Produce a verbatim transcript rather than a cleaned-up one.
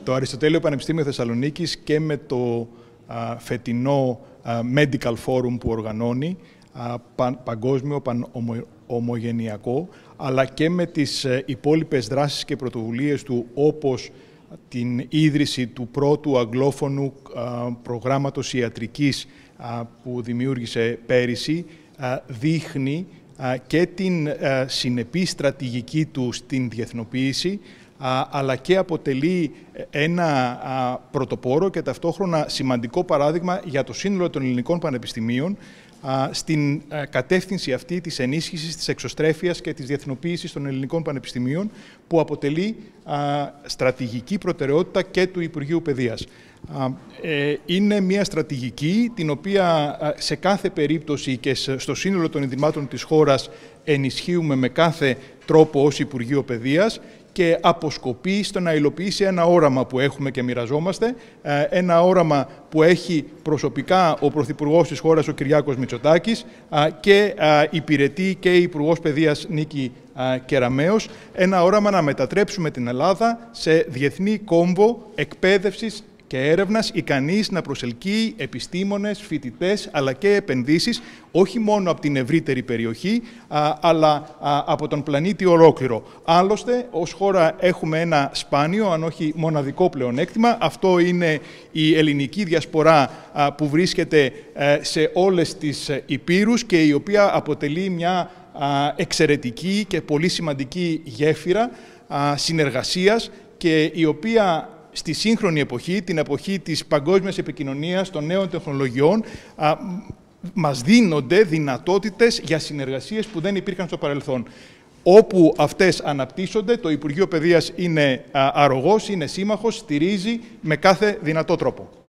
το Αριστοτέλειο Πανεπιστήμιο Θεσσαλονίκης και με το α, φετινό α, Medical Forum που οργανώνει, α, πα, παγκόσμιο, πανομογενειακό, αλλά και με τις ε, υπόλοιπες δράσεις και πρωτοβουλίες του, όπως την ίδρυση του πρώτου αγγλόφωνου α, προγράμματος ιατρικής α, που δημιούργησε πέρυσι, α, δείχνει α, και την α, συνεπή στρατηγική του στην διεθνοποίηση, α, αλλά και αποτελεί ένα α, πρωτοπόρο και ταυτόχρονα σημαντικό παράδειγμα για το σύνολο των ελληνικών πανεπιστημίων α, στην α, κατεύθυνση αυτή της ενίσχυσης, της εξωστρέφειας και της διεθνοποίησης των ελληνικών πανεπιστημίων, που αποτελεί α, στρατηγική προτεραιότητα και του Υπουργείου Παιδείας. Α, ε, είναι μια στρατηγική την οποία α, σε κάθε περίπτωση και στο σύνολο των ιδρυμάτων της χώρας ενισχύουμε με κάθε τρόπο ως Υπουργείο Παιδείας και αποσκοπεί στο να υλοποιήσει ένα όραμα που έχουμε και μοιραζόμαστε, ένα όραμα που έχει προσωπικά ο Πρωθυπουργός της χώρας, ο Κυριάκος Μητσοτάκης, και υπηρετεί και η Υπουργός Παιδείας Νίκη Κεραμέως, ένα όραμα να μετατρέψουμε την Ελλάδα σε διεθνή κόμβο εκπαίδευσης και έρευνας, ικανής να προσελκύει επιστήμονες, φοιτητές, αλλά και επενδύσεις, όχι μόνο από την ευρύτερη περιοχή, α, αλλά α, από τον πλανήτη ολόκληρο. Άλλωστε, ως χώρα έχουμε ένα σπάνιο, αν όχι μοναδικό πλεονέκτημα. Αυτό είναι η ελληνική διασπορά α, που βρίσκεται α, σε όλες τις υπήρους και η οποία αποτελεί μια α, εξαιρετική και πολύ σημαντική γέφυρα α, συνεργασίας, και η οποία στη σύγχρονη εποχή, την εποχή της παγκόσμιας επικοινωνίας, των νέων τεχνολογιών, α, μας δίνονται δυνατότητες για συνεργασίες που δεν υπήρχαν στο παρελθόν. Όπου αυτές αναπτύσσονται, το Υπουργείο Παιδείας είναι α, αρρωγός, είναι σύμμαχος, στηρίζει με κάθε δυνατό τρόπο.